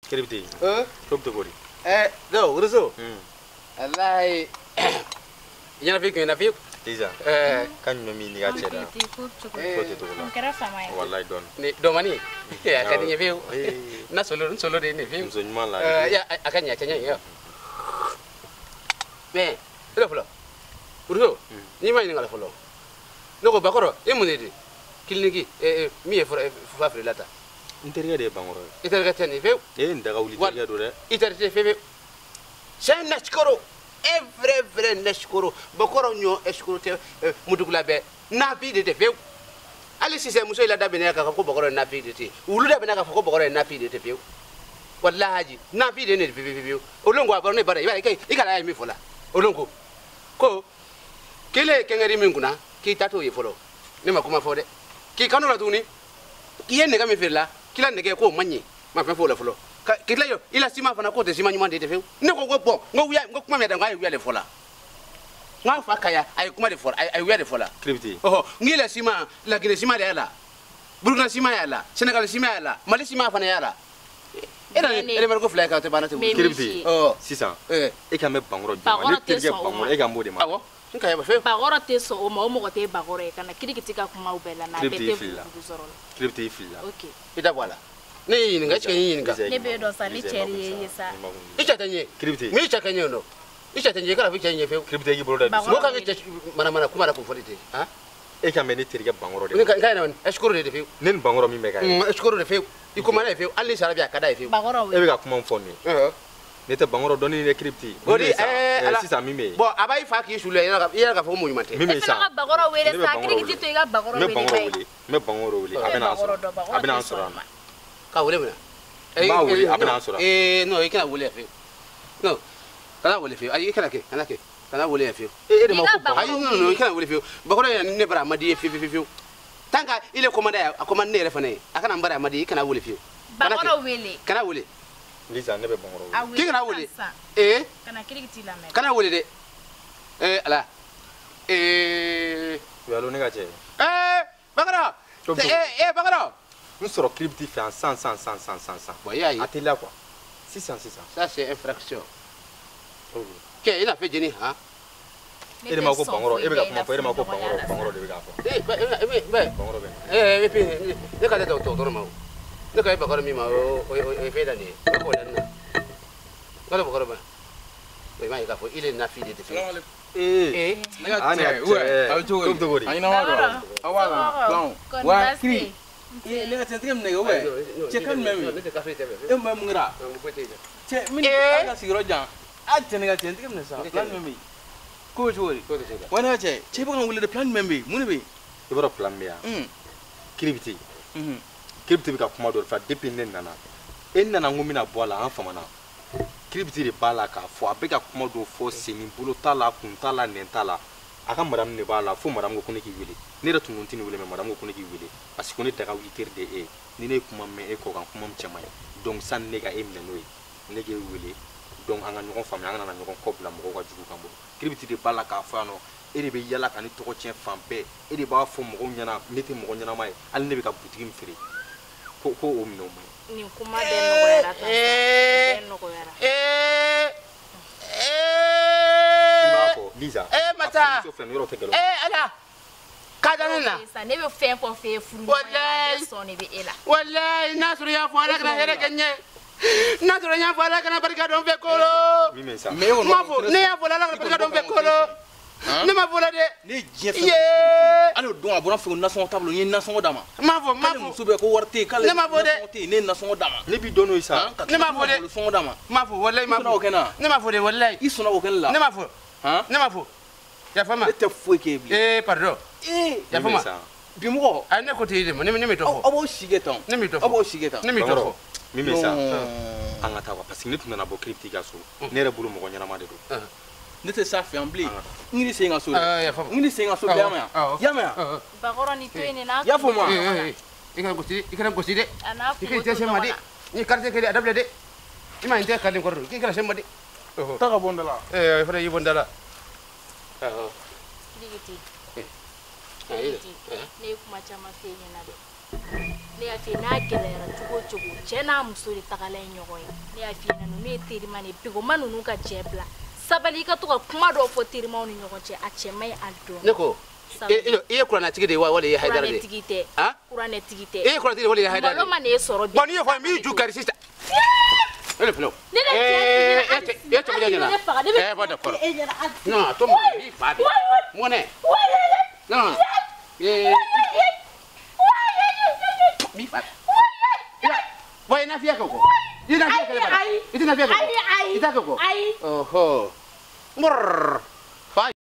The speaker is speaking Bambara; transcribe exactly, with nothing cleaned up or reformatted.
Kiribiti. Eh? Top to gori. Eh, do, uruso. Hmm. Wallahi. Yana fi kana fi. Iza. Eh, Kan mami ni ga ceda. Ko te to la. Kera sama ya. Wallahi don. ni do mani. Ya kan ni fi. Na solo solo de ni fi. Nzo nyuma la. Eh, ya akan ya tanya ya. Me, lo folo. Uruso. Ni mai ni ngala folo. Loko bakoro, e munedi. Kilnigi eh mi e fa fa lata. Interior de bangoro. Iter ga tani fe. Eh ndaga wuli teriya do de. Iter te fe. Sen nashkoro. Evre vre nashkoro. Bakoro nyo eskoro te mudugula be. Na fi de te fe. Ali si se muso ila da bene ka ko bakoro na fi de te. Ulu da bene ka ko bakoro na fi de te fe. Wallahi na fi de ne fe fe fe. Olongo abaro ne bara iba kai ikala mi fola. Olongo. Ko kile kengeri minguna ki tato ye folo. Ne makuma fode. Ki kanu la tuni. Ki yen ne ga mi fela. Kila ne ke ko manyi. Ma fa fola folo. Kila yo ila sima fana ko te sima nyuma de te fe. Ne ko go bon. Ngo wiya ngo kuma me da ngai wiya le fola. Nga fa kaya ay kuma de fola ay wiya de fola. Kiribiti. Oh, ngila sima la gine sima de ala. Burkina sima ya la. Senegal sima ya la. Mali sima fana ya la. Era ele mer ko fly ka te bana te. Kiribiti. Oh, Sisan. eh. E ka me bangoro juma. Ne teriya bangoro e ka mo de ma. Awo. Nka ya ba fe. Bagoro te so o ma o mo ko te bagoro e kana kirikiti ka kuma u bela na bete fu zoro. Kiribiti filla. Okay. Ita bwala. Ne yin nga chike yin nga. Ne be do sa ni cheri yesa. Icha tanye. Kiribiti. Mi icha kanyo no. Icha tanye kala fi chanye fe. Kiribiti gi bolo da. Mo ka ke mana mana kuma da ku folite. Ha? E ka me ne teriya bangoro de. Ni ka ka na eskoro de fe. Ne bangoro mi me ka. Mm, eskoro de fe. Ikuma na fe. Ali sarabia kada fe. Bagoro E we. be ka kuma fonni. Eh. Ne te bangoro doni ne kiribiti. Odi eh ala. Sisan mi me. Bon, abai fa ki sulu ya ka ya ka fo mo nyumate. Mi me sa. Ka bagoro we le sa kirikiti to ga bagoro Me we bangoro le. wuli. Me bangoro wuli. Abena asura. Abena asura. Ka wole mena. Ba wuli abena asura. Eh, no, ikana wole fe. No. Kana wole fe. Ai ikana ke, kana ke. Kana wole fe. Eh, de ma ko. Ai no no, ikana wole fe. Bakoro ya ne bara madi fe fe fe. Tanka ile komanda ya komanda ne refa ne. Akana mbara madi ikana wole fe. Bagoro we le. Kana wole. Lisa ne be bangoro wuli. Ki kana wole. Eh, Kana kirikiti la me. kana wole de. Eh, ala. Eh, Yalo ne ga che. eh, Bakoro. Eh, eh, Bakoro. Nous soro kiribiti fait en cent cent cent cent cent cent. Bon, ya yi. Atela quoi. six cents six cents. Ça c'est infraction. Ke ina fe jeni ha? E de ma ko bangoro, e be ka kuma fo, e de ma ko bangoro, bangoro de be ka fo. Eh, ba eh ba. Bangoro be. Eh, eh, pe. Ne ka le to to to ma. Ne ka ba ko mi ma o o fe da ni. Ko da na. Ngalo ba ko ba. Wai mai ka fo ile na fi de te. Eh. Eh. Ani ouais, au to to gori. Ai na waro. Awala. Plan. Wa kri. Eh, le ka tentre mne we. Che kan memi. Ne ka fe te be. E ma mungra. Ngu ko te. Che min ka sigiro jan. A tenga tentre mne sa. Plan memi. Ko jori. Ko te. Wana che, che ba ngule de plan memi. Muni be. E boro plan me ya. Mm. Kiribiti. Mhm. Kiribiti be ka kuma do fa depuis ne nana. E nana ngumina bola an famana. Kiribiti de bala ka fo a be ka kuma do fo seni bolo tala kun tala nen tala. Aka madame ne bala fo madame ko ne ki wele. Ne da tunun tini wele me madame ko ne ki wele. Parce que ne daga witir de e. Ni ne kuma me e ko kan kuma mchama. Donc san ne ga e mne noy. Ne ge wele. Donc anga nyoko fami anga na nyoko kobla mo ko jugu kambo. Kiribiti de bala ka fa no. E de be yala kan to ko tien fampe. E de ba fo mo nyana ne te mo nyana mai. Al ne be ka butigi mfiri. Ko ko o mno mai. Ni kuma de no era ta. Eh. De no era. Eh. Eh. Lisa. Eh, mata. Eh, Eh, ala. Ka da na. Sa ne be fe fo fe furu. Wallahi. So ne be ela. Wallahi nasru ya fo ala kana here kenye. Nasru ya fo ala kana barka don fe kolo. Mi me sa. Me wono. Ma fo ne ya fo ala kana barka don fe kolo. Ne ma fo la de. Ne je fe. Ye. Ale don abona fe na son table ni na son dama. Ma fo ma Kale fo. muso be ko warte kale. Ne ma fo de. Ne na son dama. Ne bi dono isa. Ne ma fo de. Son dama. Ma fo wallahi ma Isona fo. o kena. Ne ma fo de wallahi. Isona o kena la. Ne ma fo. Hein? Ne ma fo. Ya fama. Ne te foi ke bi. Eh, pardon. Eh, Ya fama. bi mo. Ai ne ko te ile mo ne me to fo. Abo shigetan. Ne me to fo. Abo shigetan. Ne me to fo. Mi me sa. Anga tawa parce que ne tuna na bo cryptique aso. Ne re bulu mo ko nyana ma de do. Ne te sa fe ambli. Ngiri se nga so. Ah, ya fama. Ngiri se nga so ya ma. Ya ma. Bagoro ni to ene na. Ya fo ma. Eh, eh. Ikana ko ti ikana ko ti de. Ana fu. Ikana te shema de. Ni carte ke de adable de. Ima inte kalin ko do. Ikana shema de. Ta ga bondala. Eh, fara yi bondala. Ah. Kirikiti. Eh. Kirikiti. Ne kuma chama fe ene na. ne y'a f'i ye n'a gɛlɛyara cogo o cogo cɛ n'a muso de tagala ye ɲɔgɔn ye ne y'a f'i ye ninnu ye terima de ye bigoma ninnu ka jɛ bila sabali I ka to ka kuma dɔw fɔ terimaw ni ɲɔgɔn cɛ a cɛ man ɲi a dɔn ne ko i ye kuranɛtigi de ye wa wala i ye Hayidara de ye kuranɛtigi tɛ kuranɛtigi tɛ i ye kuranɛtigi de ye wala i ye Hayidara de ye malo ma ne sɔrɔ bi bon n'i ye fɔ n b'i ju kari sisan ele filo ne de eh eh to bɛ ɲɛna eh bon d'accord non to mo i fa de mɔnɛ non eh mi fa wa ina fiya ko ina fiya ko ina fiya ko ita ko oh ho mur